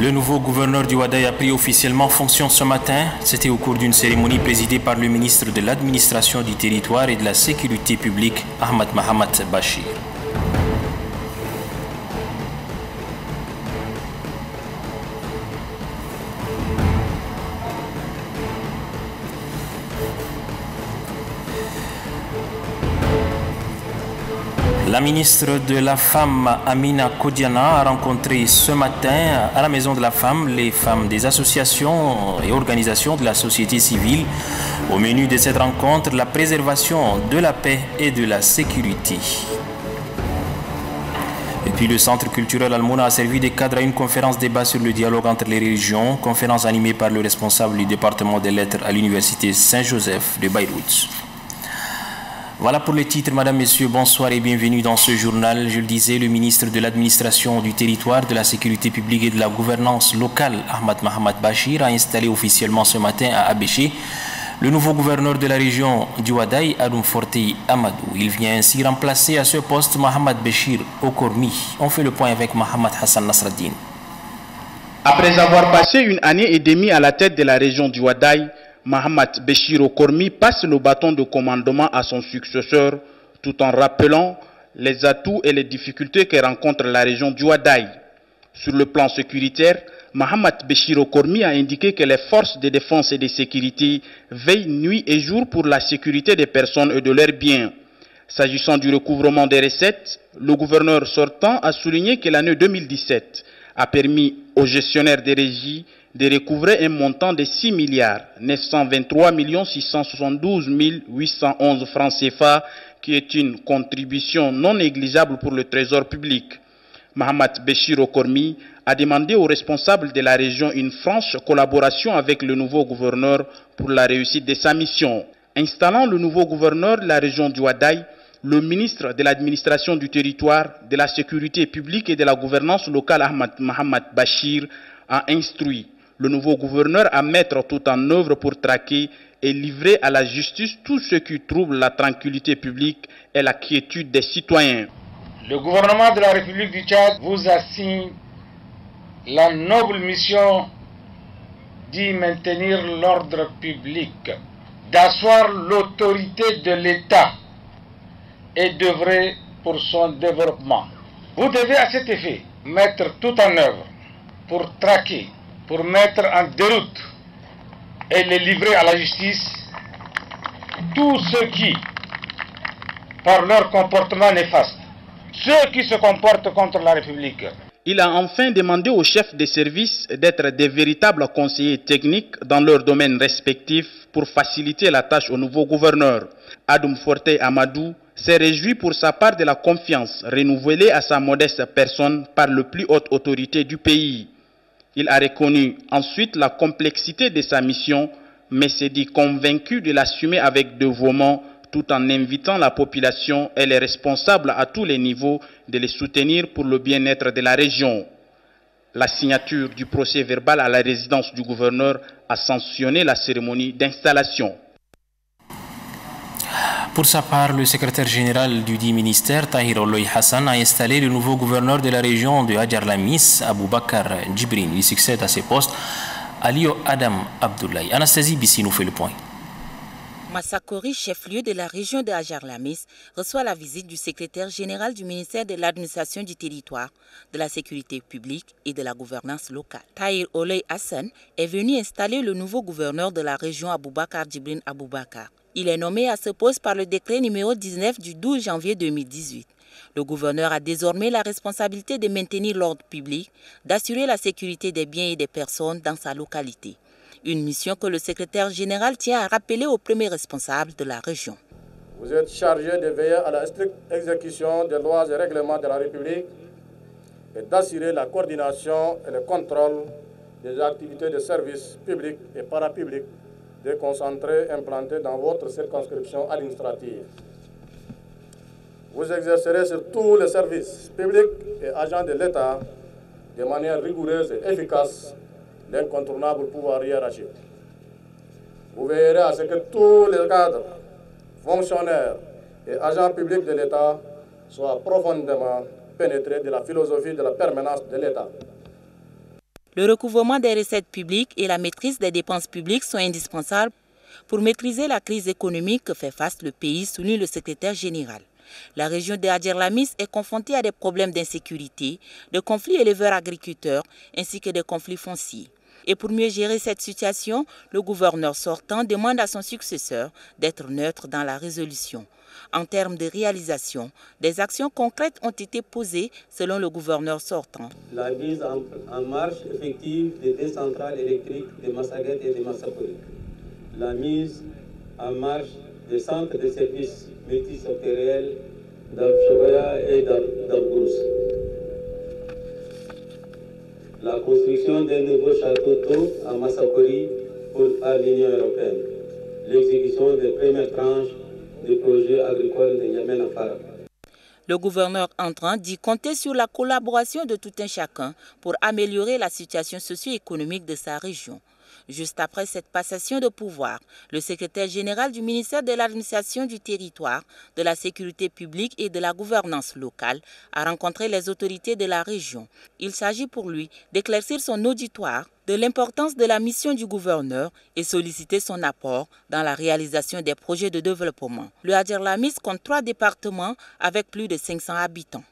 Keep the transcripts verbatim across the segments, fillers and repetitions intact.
Le nouveau gouverneur du Ouaddaï a pris officiellement fonction ce matin. C'était au cours d'une cérémonie présidée par le ministre de l'Administration du Territoire et de la Sécurité publique, Ahmad Mohamed Bachir. La ministre de la Femme, Amina Kodiana, a rencontré ce matin à la Maison de la Femme les femmes des associations et organisations de la société civile. Au menu de cette rencontre, la préservation de la paix et de la sécurité. Et puis le Centre culturel Al-Mouna a servi de cadre à une conférence débat sur le dialogue entre les religions, conférence animée par le responsable du département des lettres à l'université Saint-Joseph de Beyrouth. Voilà pour les titres, Madame, Messieurs, bonsoir et bienvenue dans ce journal. Je le disais, le ministre de l'Administration du Territoire, de la Sécurité publique et de la Gouvernance locale, Ahmad Mohamed Bachir, a installé officiellement ce matin à Abéché le nouveau gouverneur de la région du Ouaddaï, Adoum Fortey Amadou. Il vient ainsi remplacer à ce poste Mohamed Béchir Okormi. On fait le point avec Mohamed Hassan Nasraddin. Après avoir passé une année et demie à la tête de la région du Ouaddaï, Mohamed Béchir Okormi passe le bâton de commandement à son successeur tout en rappelant les atouts et les difficultés que rencontre la région du Ouaddaï. Sur le plan sécuritaire, Mohamed Béchir Okormi a indiqué que les forces de défense et de sécurité veillent nuit et jour pour la sécurité des personnes et de leurs biens. S'agissant du recouvrement des recettes, le gouverneur sortant a souligné que l'année deux mille dix-sept a permis aux gestionnaires des régies de recouvrer un montant de six milliards neuf cent vingt-trois millions six cent soixante-douze mille huit cent onze francs C F A, qui est une contribution non négligeable pour le trésor public. Mohamed Béchir Okormi a demandé aux responsables de la région une franche collaboration avec le nouveau gouverneur pour la réussite de sa mission. Installant le nouveau gouverneur de la région du Ouaddaï, le ministre de l'Administration du Territoire, de la Sécurité publique et de la Gouvernance locale, Ahmad Mohamed Bachir, a instruit le nouveau gouverneur à mettre tout en œuvre pour traquer et livrer à la justice tout ce qui trouble la tranquillité publique et la quiétude des citoyens. Le gouvernement de la République du Tchad vous assigne la noble mission d'y maintenir l'ordre public, d'asseoir l'autorité de l'État et d'œuvrer pour son développement. Vous devez à cet effet mettre tout en œuvre pour traquer, pour mettre en déroute et les livrer à la justice tous ceux qui, par leur comportement néfaste, ceux qui se comportent contre la République. Il a enfin demandé aux chefs de service d'être des véritables conseillers techniques dans leurs domaines respectifs pour faciliter la tâche au nouveau gouverneur. Adoum Fortey Amadou s'est réjoui pour sa part de la confiance renouvelée à sa modeste personne par la plus haute autorité du pays. Il a reconnu ensuite la complexité de sa mission, mais s'est dit convaincu de l'assumer avec dévouement, tout en invitant la population et les responsables à tous les niveaux de les soutenir pour le bien-être de la région. La signature du procès verbal à la résidence du gouverneur a sanctionné la cérémonie d'installation. Pour sa part, le secrétaire général du dit ministère, Tahir Oloy Hassan, a installé le nouveau gouverneur de la région de Hadjar Lamis, Aboubakar Djibrin. Il succède à ses postes Alio Adam Abdoulaye. Anastasie Bissi nous fait le point. Massakori, chef-lieu de la région de Hadjar Lamis, reçoit la visite du secrétaire général du ministère de l'Administration du Territoire, de la Sécurité publique et de la Gouvernance locale. Tahir Oloy Hassan est venu installer le nouveau gouverneur de la région Aboubakar Djibrin Aboubakar. Il est nommé à ce poste par le décret numéro dix-neuf du douze janvier deux mille dix-huit. Le gouverneur a désormais la responsabilité de maintenir l'ordre public, d'assurer la sécurité des biens et des personnes dans sa localité. Une mission que le secrétaire général tient à rappeler au premier responsable de la région. Vous êtes chargé de veiller à la stricte exécution des lois et règlements de la République et d'assurer la coordination et le contrôle des activités de services publics et parapublics déconcentrés implantés dans votre circonscription administrative. Vous exercerez sur tous les services publics et agents de l'État de manière rigoureuse et efficace l'incontournable pouvoir hiérarchique. Vous veillerez à ce que tous les cadres, fonctionnaires et agents publics de l'État soient profondément pénétrés de la philosophie de la permanence de l'État. Le recouvrement des recettes publiques et la maîtrise des dépenses publiques sont indispensables pour maîtriser la crise économique que fait face le pays, souligne le secrétaire général. La région de Adjerlamis est confrontée à des problèmes d'insécurité, de conflits éleveurs-agriculteurs ainsi que des conflits fonciers. Et pour mieux gérer cette situation, le gouverneur sortant demande à son successeur d'être neutre dans la résolution. En termes de réalisation, des actions concrètes ont été posées selon le gouverneur sortant. La mise en, en marche effective des deux centrales électriques de Massaguet et de Massakori. La mise en marche des centres de services multisectoriels d'Abchogoya et d'Abgous. La construction d'un nouveau château d'eau à Massakori pour l'Union européenne. L'exécution des premières tranches du projet agricole de Yamen Afara. Le gouverneur entrant dit compter sur la collaboration de tout un chacun pour améliorer la situation socio-économique de sa région. Juste après cette passation de pouvoir, le secrétaire général du ministère de l'administration du territoire, de la sécurité publique et de la gouvernance locale a rencontré les autorités de la région. Il s'agit pour lui d'éclaircir son auditoire de l'importance de la mission du gouverneur et solliciter son apport dans la réalisation des projets de développement. Le Adjerlamis compte trois départements avec plus de cinq cents habitants.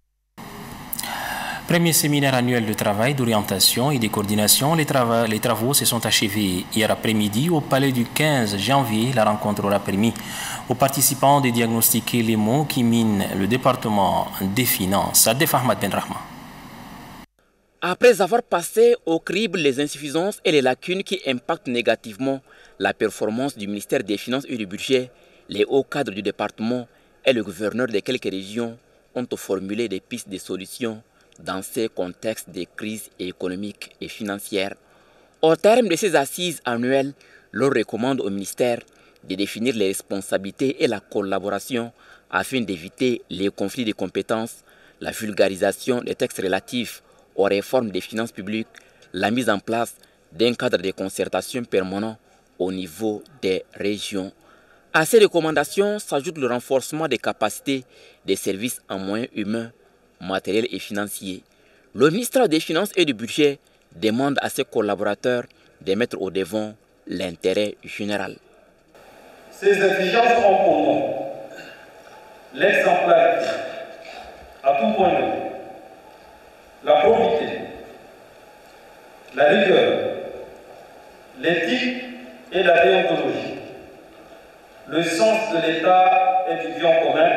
Premier séminaire annuel de travail, d'orientation et de coordination. Les, trava les travaux se sont achevés hier après-midi au palais du quinze janvier. La rencontre aura permis aux participants de diagnostiquer les maux qui minent le département des finances. Adef Ahmad Ben Rahma. Après avoir passé au crible les insuffisances et les lacunes qui impactent négativement la performance du ministère des Finances et du Budget, les hauts cadres du département et le gouverneur de quelques régions ont formulé des pistes de solutions dans ces contextes de crise économique et financière. Au terme de ces assises annuelles, l'on recommande au ministère de définir les responsabilités et la collaboration afin d'éviter les conflits de compétences, la vulgarisation des textes relatifs aux réformes des finances publiques, la mise en place d'un cadre de concertation permanent au niveau des régions. À ces recommandations s'ajoute le renforcement des capacités des services en moyens humains, matériels et financiers. Le ministère des Finances et du Budget demande à ses collaborateurs de mettre au devant l'intérêt général. Ces exigences ont pour nom l'exemplarité à tout point de vue, la probité, la rigueur, l'éthique et la déontologie, le sens de l'État et du bien commun,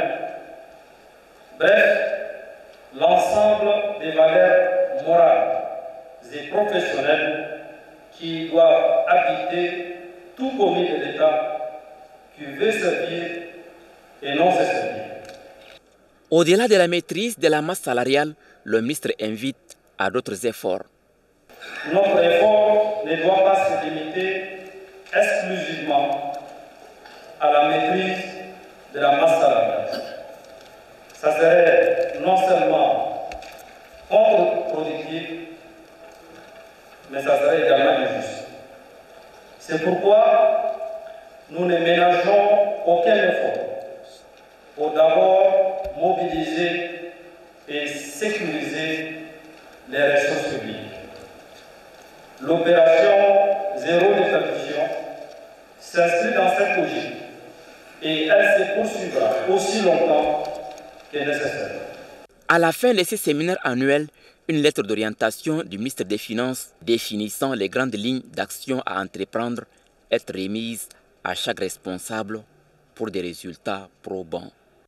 bref, l'ensemble des valeurs morales et professionnelles qui doivent habiter tout commis de l'État qui veut servir et non se servir. Au-delà de la maîtrise de la masse salariale, le ministre invite à d'autres efforts. Notre effort ne doit pas se limiter exclusivement à la maîtrise de la masse salariale. Ça serait non seulement contre-productif, mais ça serait également injuste. C'est pourquoi nous ne ménageons aucun effort pour d'abord mobiliser et sécuriser les ressources publiques. L'opération zéro déperdition s'inscrit dans cette logique et elle se poursuivra aussi longtemps que nécessaire. À la fin de ces séminaires annuels, une lettre d'orientation du ministre des Finances définissant les grandes lignes d'action à entreprendre est remise à chaque responsable pour des résultats probants.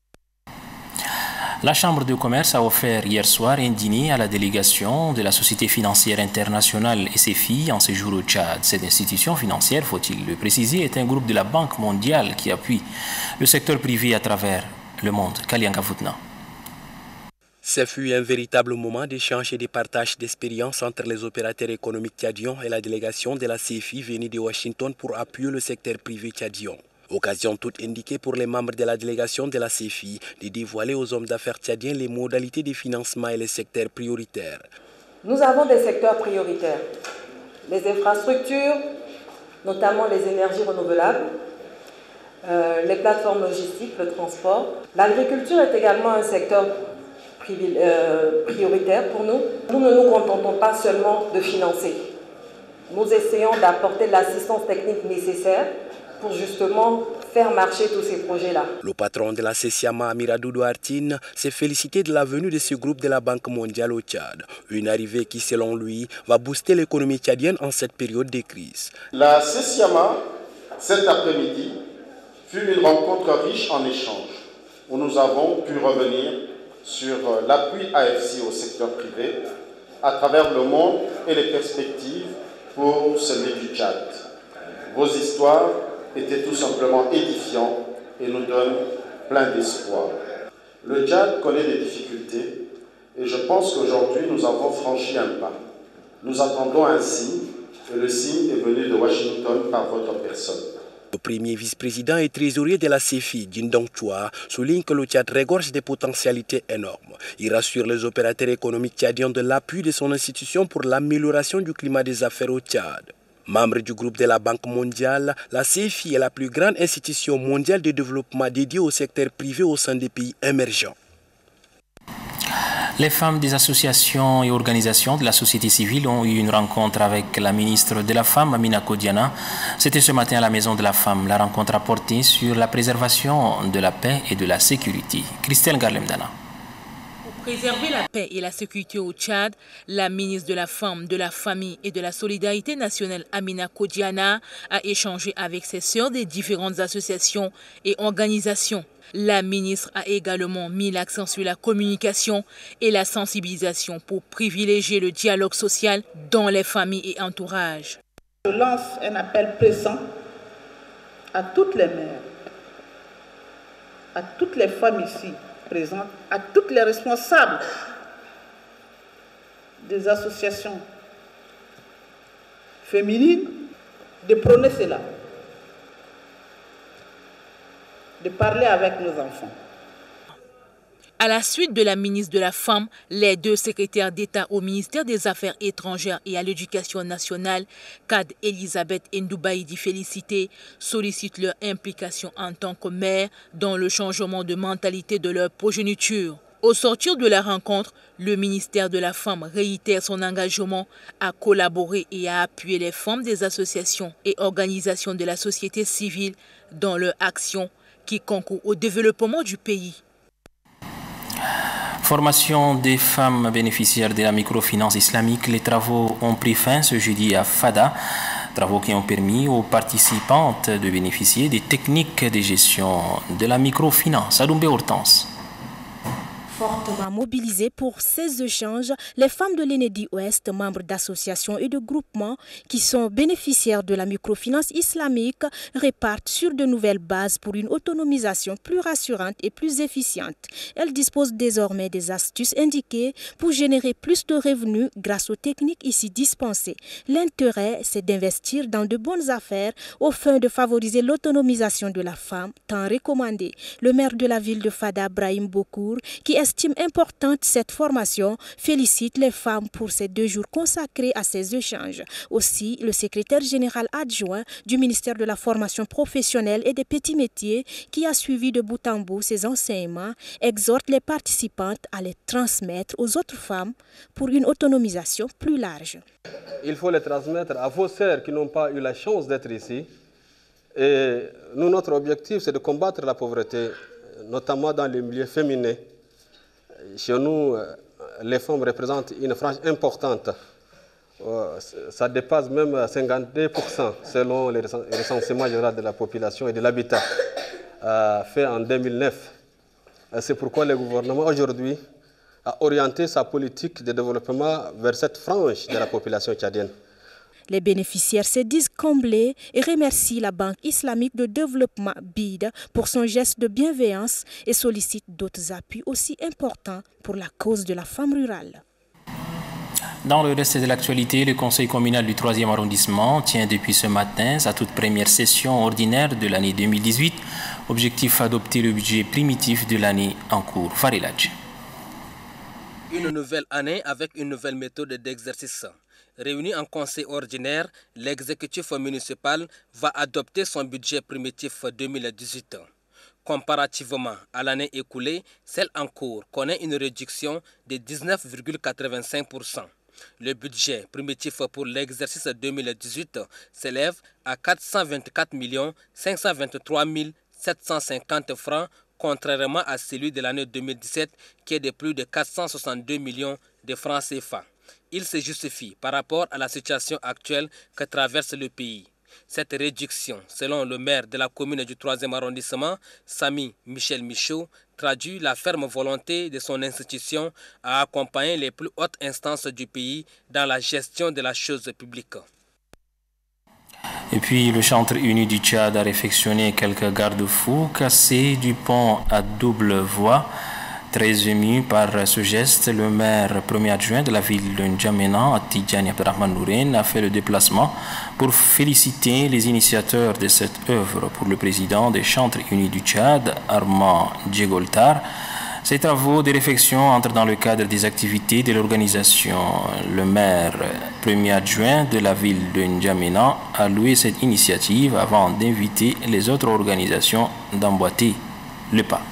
La Chambre de commerce a offert hier soir un dîner à la délégation de la Société financière internationale S F I en séjour au Tchad. Cette institution financière, faut-il le préciser, est un groupe de la Banque mondiale qui appuie le secteur privé à travers le monde. Kalianka Foutna. Ce fut un véritable moment d'échange et de partage d'expériences entre les opérateurs économiques tchadiens et la délégation de la C F I venue de Washington pour appuyer le secteur privé tchadien. Occasion toute indiquée pour les membres de la délégation de la C F I de dévoiler aux hommes d'affaires tchadiens les modalités de financement et les secteurs prioritaires. Nous avons des secteurs prioritaires. Les infrastructures, notamment les énergies renouvelables, euh, les plateformes logistiques, le transport. L'agriculture est également un secteur prioritaire pour nous. Nous ne nous contentons pas seulement de financer. Nous essayons d'apporter l'assistance technique nécessaire pour justement faire marcher tous ces projets-là. Le patron de la CESIAMA, Amiradou Douartine, s'est félicité de la venue de ce groupe de la Banque mondiale au Tchad. Une arrivée qui, selon lui, va booster l'économie tchadienne en cette période de crise. La CESIAMA, cet après-midi, fut une rencontre riche en échanges, où nous avons pu revenir sur l'appui A F C au secteur privé, à travers le monde et les perspectives pour celui du Tchad. Vos histoires étaient tout simplement édifiantes et nous donnent plein d'espoir. Le Tchad connaît des difficultés et je pense qu'aujourd'hui nous avons franchi un pas. Nous attendons un signe et le signe est venu de Washington par votre personne. Le premier vice-président et trésorier de la C E F I, Dindong Chua, souligne que le Tchad regorge des potentialités énormes. Il rassure les opérateurs économiques tchadiens de l'appui de son institution pour l'amélioration du climat des affaires au Tchad. Membre du groupe de la Banque mondiale, la C E F I est la plus grande institution mondiale de développement dédiée au secteur privé au sein des pays émergents. Les femmes des associations et organisations de la société civile ont eu une rencontre avec la ministre de la Femme, Amina Kodiana. C'était ce matin à la Maison de la Femme. La rencontre a porté sur la préservation de la paix et de la sécurité. Christelle Garlemdana. Préserver la paix et la sécurité au Tchad, la ministre de la Femme, de la Famille et de la Solidarité nationale Amina Kodiana a échangé avec ses sœurs des différentes associations et organisations. La ministre a également mis l'accent sur la communication et la sensibilisation pour privilégier le dialogue social dans les familles et entourages. Je lance un appel pressant à toutes les mères, à toutes les femmes ici présentes, à toutes les responsables des associations féminines de prôner cela, de parler avec nos enfants. À la suite de la ministre de la Femme, les deux secrétaires d'État au ministère des Affaires étrangères et à l'Éducation nationale, Kad Elisabeth Ndoubaïdi Félicité, sollicitent leur implication en tant que mère dans le changement de mentalité de leur progéniture. Au sortir de la rencontre, le ministère de la Femme réitère son engagement à collaborer et à appuyer les femmes des associations et organisations de la société civile dans leur action qui concourt au développement du pays. Formation des femmes bénéficiaires de la microfinance islamique. Les travaux ont pris fin ce jeudi à Fada. Travaux qui ont permis aux participantes de bénéficier des techniques de gestion de la microfinance. Adoumbe Hortense. Fortement mobilisées pour ces échanges, les femmes de l'Enedi Ouest, membres d'associations et de groupements qui sont bénéficiaires de la microfinance islamique, repartent sur de nouvelles bases pour une autonomisation plus rassurante et plus efficiente. Elles disposent désormais des astuces indiquées pour générer plus de revenus grâce aux techniques ici dispensées. L'intérêt, c'est d'investir dans de bonnes affaires au fin de favoriser l'autonomisation de la femme, tant recommandée. Le maire de la ville de Fada, Brahim Bokour, qui estime importante cette formation, félicite les femmes pour ces deux jours consacrés à ces échanges. Aussi, le secrétaire général adjoint du ministère de la formation professionnelle et des petits métiers, qui a suivi de bout en bout ces enseignements, exhorte les participantes à les transmettre aux autres femmes pour une autonomisation plus large. Il faut les transmettre à vos sœurs qui n'ont pas eu la chance d'être ici. Et nous, notre objectif, c'est de combattre la pauvreté, notamment dans les milieux féminins. Chez nous, les femmes représentent une frange importante. Ça dépasse même cinquante-deux pour cent selon le recensement général de la population et de l'habitat fait en deux mille neuf. C'est pourquoi le gouvernement aujourd'hui a orienté sa politique de développement vers cette frange de la population tchadienne. Les bénéficiaires se disent comblés et remercient la Banque islamique de développement B I D pour son geste de bienveillance et sollicitent d'autres appuis aussi importants pour la cause de la femme rurale. Dans le reste de l'actualité, le conseil communal du troisième arrondissement tient depuis ce matin sa toute première session ordinaire de l'année deux mille dix-huit. Objectif, adopter le budget primitif de l'année en cours. Farilaj. Une nouvelle année avec une nouvelle méthode d'exercice. Réuni en conseil ordinaire, l'exécutif municipal va adopter son budget primitif deux mille dix-huit. Comparativement à l'année écoulée, celle en cours connaît une réduction de dix-neuf virgule quatre-vingt-cinq pour cent. Le budget primitif pour l'exercice deux mille dix-huit s'élève à quatre cent vingt-quatre millions cinq cent vingt-trois mille sept cent cinquante francs, contrairement à celui de l'année deux mille dix-sept qui est de plus de quatre cent soixante-deux millions de francs C F A. Il se justifie par rapport à la situation actuelle que traverse le pays. Cette réduction, selon le maire de la commune du troisième arrondissement, Samy Michel Michaud, traduit la ferme volonté de son institution à accompagner les plus hautes instances du pays dans la gestion de la chose publique. Et puis, le Centre uni du Tchad a réfectionné quelques garde-fous cassés du pont à double voie. Très ému par ce geste, le maire premier adjoint de la ville de N'Djamena, Tidjani Abdelrahman Nourine, a fait le déplacement pour féliciter les initiateurs de cette œuvre. Pour le président des Chantres unis du Tchad, Armand Djegoltar, ces travaux de réfection entrent dans le cadre des activités de l'organisation. Le maire premier adjoint de la ville de N'Djamena a loué cette initiative avant d'inviter les autres organisations d'emboîter le pas.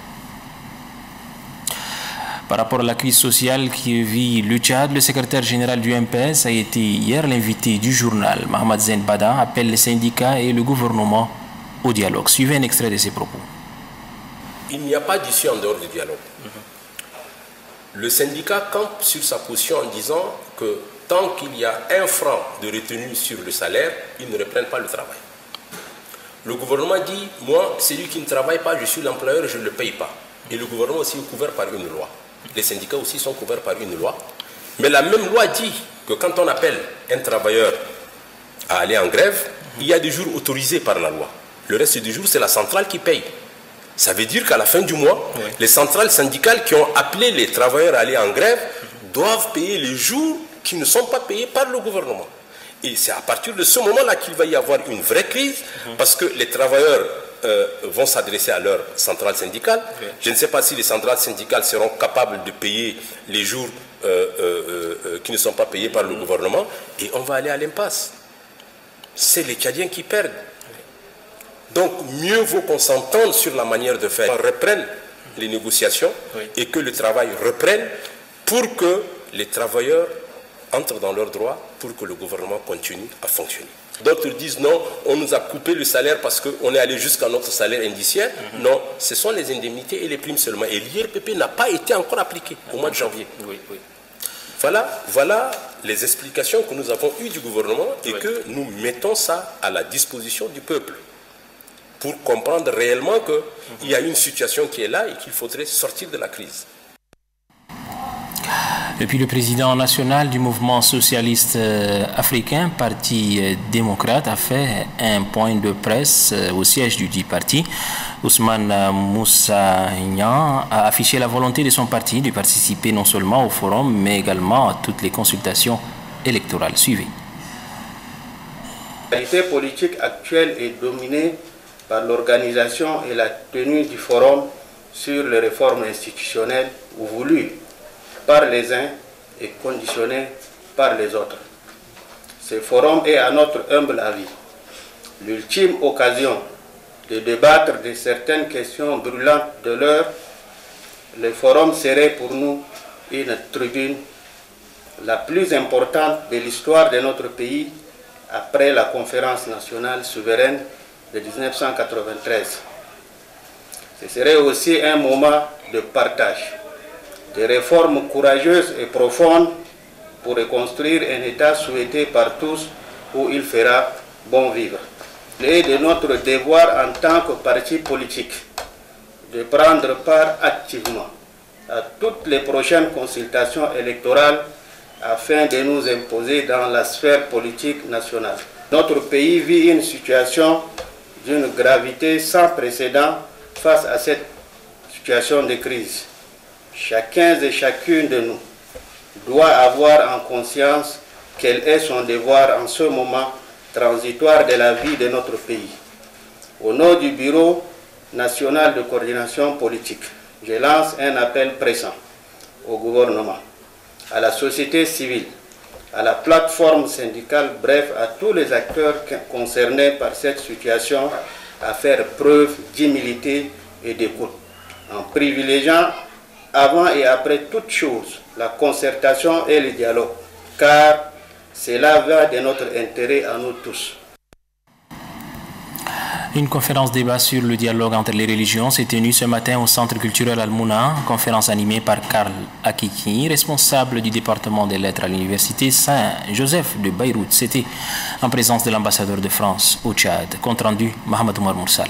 Par rapport à la crise sociale qui vit le Tchad, le secrétaire général du M P S a été hier l'invité du journal. Mohamed Zen Bada appelle les syndicats et le gouvernement au dialogue. Suivez un extrait de ses propos. Il n'y a pas d'issue en dehors du dialogue. Mm-hmm. Le syndicat campe sur sa position en disant que tant qu'il y a un franc de retenue sur le salaire, ils ne reprennent pas le travail. Le gouvernement dit, moi, celui qui ne travaille pas, je suis l'employeur, je ne le paye pas. Et le gouvernement aussi est couvert par une loi. Les syndicats aussi sont couverts par une loi. Mais la même loi dit que quand on appelle un travailleur à aller en grève, il y a des jours autorisés par la loi. Le reste du jour, c'est la centrale qui paye. Ça veut dire qu'à la fin du mois, oui. les centrales syndicales qui ont appelé les travailleurs à aller en grève doivent payer les jours qui ne sont pas payés par le gouvernement. Et c'est à partir de ce moment-là qu'il va y avoir une vraie crise, mmh. parce que les travailleurs euh, vont s'adresser à leur centrale syndicale. Okay. Je ne sais pas si les centrales syndicales seront capables de payer les jours euh, euh, euh, qui ne sont pas payés par mmh. le gouvernement, et on va aller à l'impasse. C'est les Tchadiens qui perdent. Donc, mieux vaut qu'on s'entende sur la manière de faire, qu'on reprenne les négociations oui. et que le travail reprenne pour que les travailleurs entrent dans leurs droits, pour que le gouvernement continue à fonctionner. D'autres disent non, on nous a coupé le salaire parce qu'on est allé jusqu'à notre salaire indiciaire. Mm-hmm. Non, ce sont les indemnités et les primes seulement. Et l'I R P P n'a pas été encore appliqué au mois de janvier. Oui, oui. Voilà, voilà les explications que nous avons eues du gouvernement et oui. que nous mettons ça à la disposition du peuple, pour comprendre réellement qu'il y a une situation qui est là et qu'il faudrait sortir de la crise. Et puis le président national du mouvement socialiste africain, Parti démocrate, a fait un point de presse au siège du dit parti. Ousmane Moussa Nian a affiché la volonté de son parti de participer non seulement au forum, mais également à toutes les consultations électorales. Suivez. La réalité politique actuelle est dominée par l'organisation et la tenue du forum sur les réformes institutionnelles voulues par les uns et conditionnées par les autres. Ce forum est, à notre humble avis, l'ultime occasion de débattre de certaines questions brûlantes de l'heure. Le forum serait pour nous une tribune la plus importante de l'histoire de notre pays après la conférence nationale souveraine de mille neuf cent quatre-vingt-treize. Ce serait aussi un moment de partage, de réformes courageuses et profondes pour reconstruire un État souhaité par tous où il fera bon vivre. Il est de notre devoir en tant que parti politique de prendre part activement à toutes les prochaines consultations électorales afin de nous imposer dans la sphère politique nationale. Notre pays vit une situation d'une gravité sans précédent face à cette situation de crise. Chacun et chacune de nous doit avoir en conscience quel est son devoir en ce moment transitoire de la vie de notre pays. Au nom du Bureau national de coordination politique, je lance un appel pressant au gouvernement, à la société civile, à la plateforme syndicale, bref, à tous les acteurs concernés par cette situation, à faire preuve d'humilité et d'écoute, en privilégiant avant et après toute chose la concertation et le dialogue, car cela va de notre intérêt à nous tous. Une conférence débat sur le dialogue entre les religions s'est tenue ce matin au Centre culturel Al-Mouna, conférence animée par Karl Akiki, responsable du département des lettres à l'université Saint-Joseph de Beyrouth. C'était en présence de l'ambassadeur de France au Tchad. Compte rendu, Mohamed Oumar Moursal.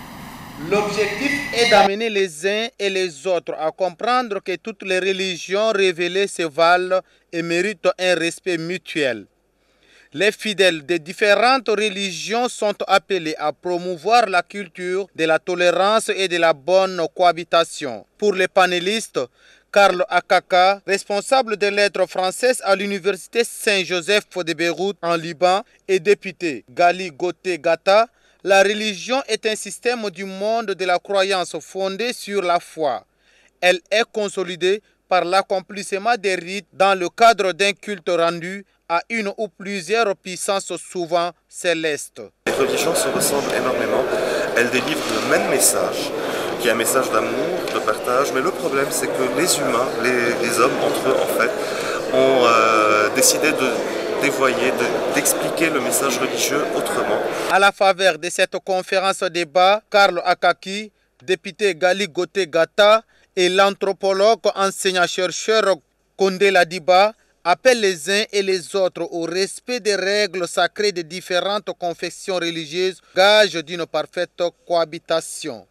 L'objectif est d'amener les uns et les autres à comprendre que toutes les religions révélées se valent et méritent un respect mutuel. Les fidèles des différentes religions sont appelés à promouvoir la culture de la tolérance et de la bonne cohabitation. Pour les panélistes, Karl Akaka, responsable des lettres françaises à l'université Saint-Joseph de Beyrouth en Liban, et député Gali Goté Gata, la religion est un système du monde de la croyance fondé sur la foi. Elle est consolidée par l'accomplissement des rites dans le cadre d'un culte rendu à une ou plusieurs puissances souvent célestes. Les religions se ressemblent énormément, elles délivrent le même message, qui est un message d'amour, de partage, mais le problème c'est que les humains, les, les hommes entre eux en fait, ont euh, décidé de dévoyer, d'expliquer le message religieux autrement. À la faveur de cette conférence débat, Karl Akaki, député Gali Goté Gata et l'anthropologue enseignant-chercheur Kondé Ladiba appellent les uns et les autres au respect des règles sacrées des différentes confessions religieuses, gage d'une parfaite cohabitation.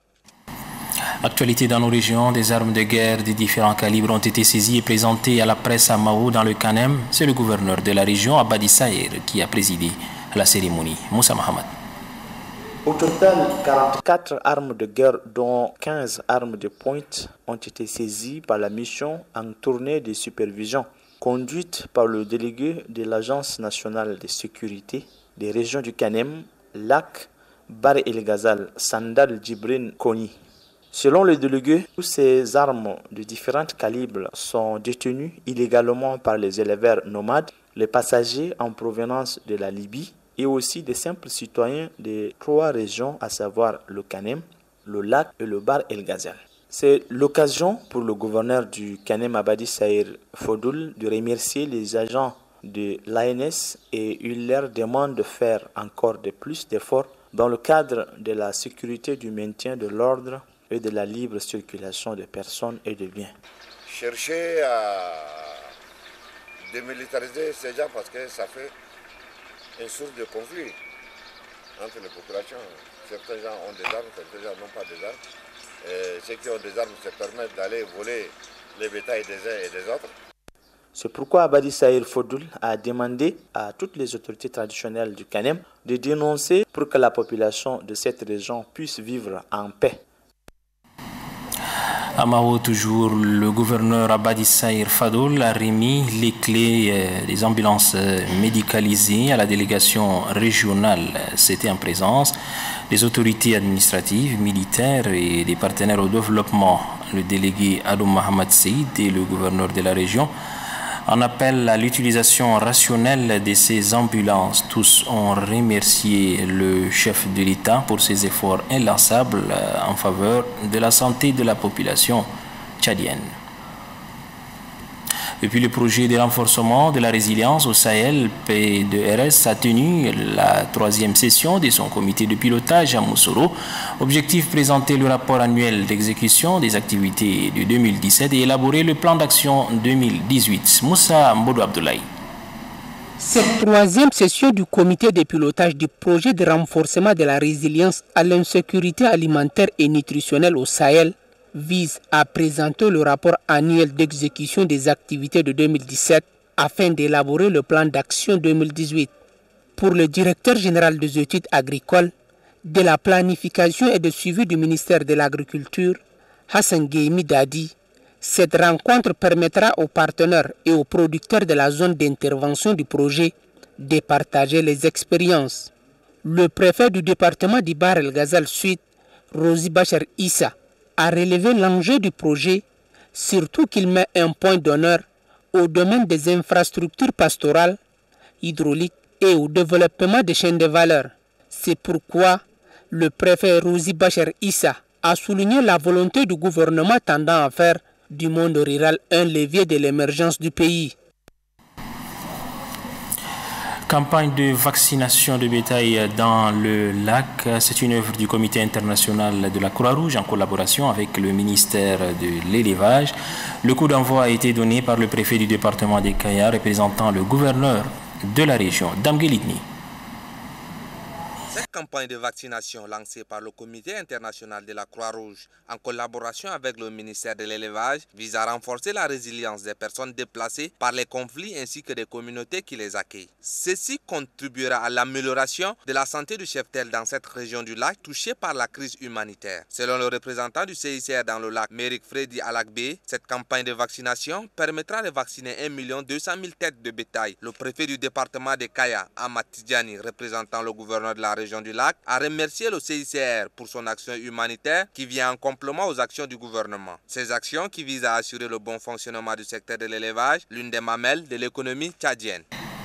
Actualité dans nos régions, des armes de guerre de différents calibres ont été saisies et présentées à la presse à Mao dans le Kanem. C'est le gouverneur de la région, Abadi Saïr, qui a présidé la cérémonie. Moussa Mohamed. Au total, quarante-quatre armes de guerre, dont quinze armes de pointe, ont été saisies par la mission en tournée de supervision, conduite par le délégué de l'Agence nationale de sécurité des régions du Kanem, Lac, Bar El Ghazal, Sandal Djibrin Koni. Selon le délégué, toutes ces armes de différents calibres sont détenues illégalement par les éleveurs nomades, les passagers en provenance de la Libye et aussi des simples citoyens des trois régions, à savoir le Kanem, le Lac et le Bar El Ghazal. C'est l'occasion pour le gouverneur du Kanem, Abadi Saïr Fodoul, de remercier les agents de l'A N S et il leur demande de faire encore de plus d'efforts dans le cadre de la sécurité, du maintien de l'ordre et de la libre circulation de personnes et de biens. Chercher à démilitariser ces gens parce que ça fait une source de conflit entre les populations. Certains gens ont des armes, certains gens n'ont pas des armes. Et ceux qui ont des armes se permettent d'aller voler les bétails des uns et des autres. C'est pourquoi Abadi Saïr Fodoul a demandé à toutes les autorités traditionnelles du Kanem de dénoncer pour que la population de cette région puisse vivre en paix. À Mao, toujours, le gouverneur Abadi Saïr Fadoul a remis les clés des ambulances médicalisées à la délégation régionale. C'était en présence des autorités administratives, militaires et des partenaires au développement. Le délégué Adou Mohamed Seyd et le gouverneur de la région en appellent à l'utilisation rationnelle de ces ambulances. Tous ont remercié le chef de l'État pour ses efforts inlassables en faveur de la santé de la population tchadienne. Et puis le projet de renforcement de la résilience au Sahel, P deux R S, a tenu la troisième session de son comité de pilotage à Moussoro. Objectif, présenter le rapport annuel d'exécution des activités de deux mille dix-sept et élaborer le plan d'action deux mille dix-huit. Moussa Mbodou Abdoulaye. Cette troisième session du comité de pilotage du projet de renforcement de la résilience à l'insécurité alimentaire et nutritionnelle au Sahel vise à présenter le rapport annuel d'exécution des activités de deux mille dix-sept afin d'élaborer le plan d'action deux mille dix-huit. Pour le directeur général des études agricoles, de la planification et de suivi du ministère de l'Agriculture, Hassan Guéimi Dadi, cette rencontre permettra aux partenaires et aux producteurs de la zone d'intervention du projet de partager les expériences. Le préfet du département d'Ibar El Ghazal Sud, Rosi Bachar Issa, a relevé l'enjeu du projet, surtout qu'il met un point d'honneur au domaine des infrastructures pastorales, hydrauliques et au développement des chaînes de valeur. C'est pourquoi le préfet Rosi Bachar Issa a souligné la volonté du gouvernement tendant à faire du monde rural un levier de l'émergence du pays. Campagne de vaccination de bétail dans le lac, c'est une œuvre du Comité international de la Croix-Rouge en collaboration avec le ministère de l'Élevage. Le coup d'envoi a été donné par le préfet du département des Kaya, représentant le gouverneur de la région, Dame Guelidni. Cette campagne de vaccination lancée par le Comité international de la Croix-Rouge en collaboration avec le ministère de l'Élevage vise à renforcer la résilience des personnes déplacées par les conflits ainsi que des communautés qui les accueillent. Ceci contribuera à l'amélioration de la santé du cheptel dans cette région du lac touchée par la crise humanitaire. Selon le représentant du C I C R dans le lac, Mérik Freddy Alakbe, cette campagne de vaccination permettra de vacciner un million deux cent mille têtes de bétail. Le préfet du département de Kaya, Ahmad Tidjani, représentant le gouverneur de la région du lac, a remercié le C I C R pour son action humanitaire qui vient en complément aux actions du gouvernement. Ces actions qui visent à assurer le bon fonctionnement du secteur de l'élevage, l'une des mamelles de l'économie tchadienne.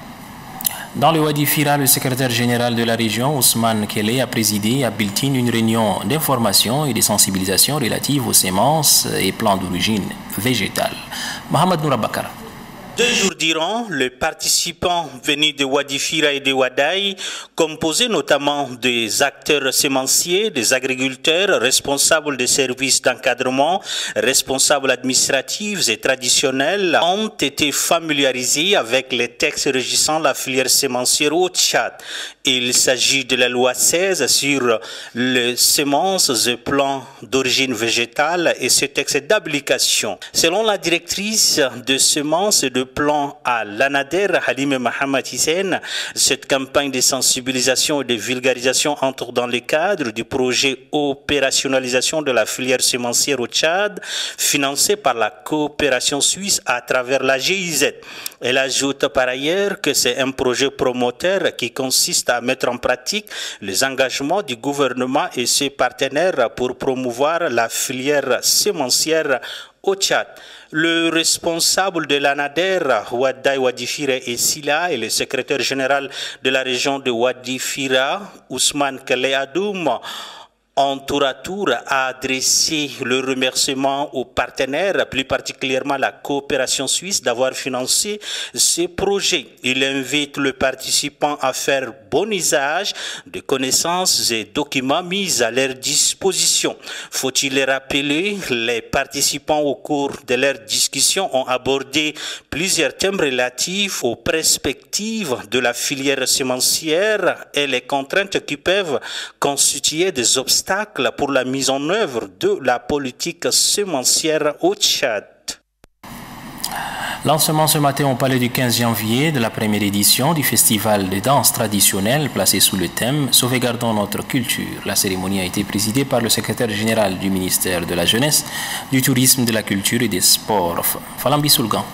Dans le Wadi Fira, le secrétaire général de la région, Ousmane Kele, a présidé à Biltine une réunion d'information et de sensibilisation relative aux semences et plants d'origine végétale. Mohamed Nourabakar. Deux jours durant, les participants venus de Wadi Fira et de Wadaï, composés notamment des acteurs sémenciers, des agriculteurs, responsables des services d'encadrement, responsables administratifs et traditionnels, ont été familiarisés avec les textes régissant la filière sémencière au Tchad. Il s'agit de la loi seize sur les semences et plants d'origine végétale et ce texte d'application. Selon la directrice de semences et de plans à l'ANADER, Halime Mohamed Hissène, cette campagne de sensibilisation et de vulgarisation entre dans le cadre du projet opérationnalisation de la filière sémencière au Tchad, financé par la coopération suisse à travers la G I Z. Elle ajoute par ailleurs que c'est un projet promoteur qui consiste à mettre en pratique les engagements du gouvernement et ses partenaires pour promouvoir la filière sémencière au Tchad. Le responsable de l'ANADER, Wadaï Wadi Fira et Sila, et le secrétaire général de la région de Wadi Fira, Ousmane Kele Adoum, en tour à tour a adressé le remerciement aux partenaires, plus particulièrement la coopération suisse, d'avoir financé ces projets. Il invite le participant à faire bon usage des connaissances et documents mis à leur disposition. Faut-il les rappeler, les participants au cours de leur discussion ont abordé plusieurs thèmes relatifs aux perspectives de la filière sémencière et les contraintes qui peuvent constituer des obstacles pour la mise en œuvre de la politique sémencière au Tchad. Lancement ce matin au palais du quinze janvier de la première édition du festival de danse traditionnelle placé sous le thème « Sauvegardons notre culture ». La cérémonie a été présidée par le secrétaire général du ministère de la Jeunesse, du Tourisme, de la Culture et des Sports, Falambi Soulgan.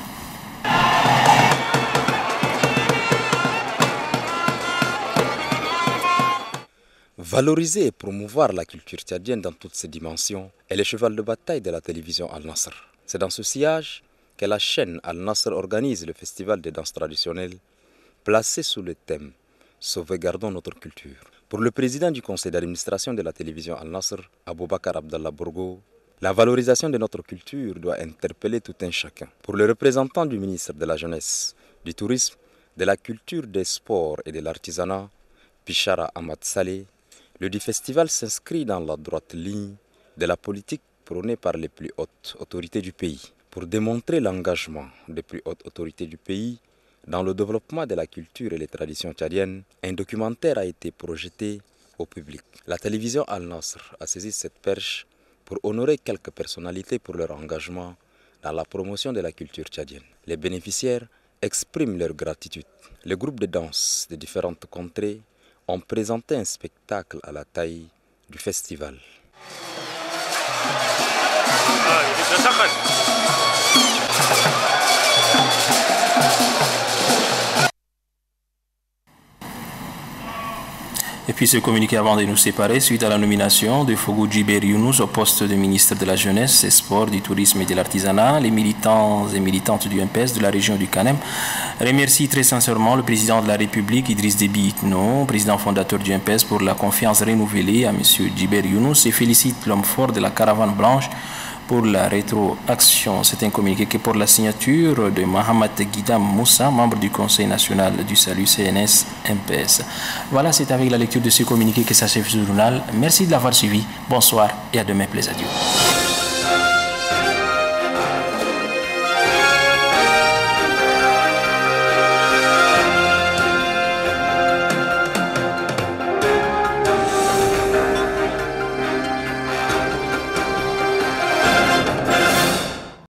Valoriser et promouvoir la culture tchadienne dans toutes ses dimensions est le cheval de bataille de la télévision Al-Nasr. C'est dans ce sillage que la chaîne Al-Nasr organise le festival de danse traditionnelle placé sous le thème « Sauvegardons notre culture ». Pour le président du conseil d'administration de la télévision Al-Nasr, Aboubakar Abdallah Bourgo, la valorisation de notre culture doit interpeller tout un chacun. Pour le représentant du ministre de la Jeunesse, du Tourisme, de la Culture, des Sports et de l'Artisanat, Pichara Ahmad Saleh, le dit festival s'inscrit dans la droite ligne de la politique prônée par les plus hautes autorités du pays. Pour démontrer l'engagement des plus hautes autorités du pays dans le développement de la culture et les traditions tchadiennes, un documentaire a été projeté au public. La télévision Al-Nasr a saisi cette perche pour honorer quelques personnalités pour leur engagement dans la promotion de la culture tchadienne. Les bénéficiaires expriment leur gratitude. Les groupes de danse de différentes contrées ont présenté un spectacle à la taille du festival. Et puis ce communiqué avant de nous séparer suite à la nomination de Fogou Djiber Younous au poste de ministre de la Jeunesse, des Sports, du Tourisme et de l'Artisanat. Les militants et militantes du M P S de la région du Kanem remercient très sincèrement le président de la République, Idriss Déby Itno, président fondateur du M P S, pour la confiance renouvelée à M. Djiber Younous et félicite l'homme fort de la caravane blanche pour la rétroaction. C'est un communiqué qui pour la signature de Mohamed Guidam Moussa, membre du Conseil national du salut C N S M P S. Voilà, c'est avec la lecture de ce communiqué que s'achève ce journal. Merci de l'avoir suivi. Bonsoir et à demain, plaisir à Dieu.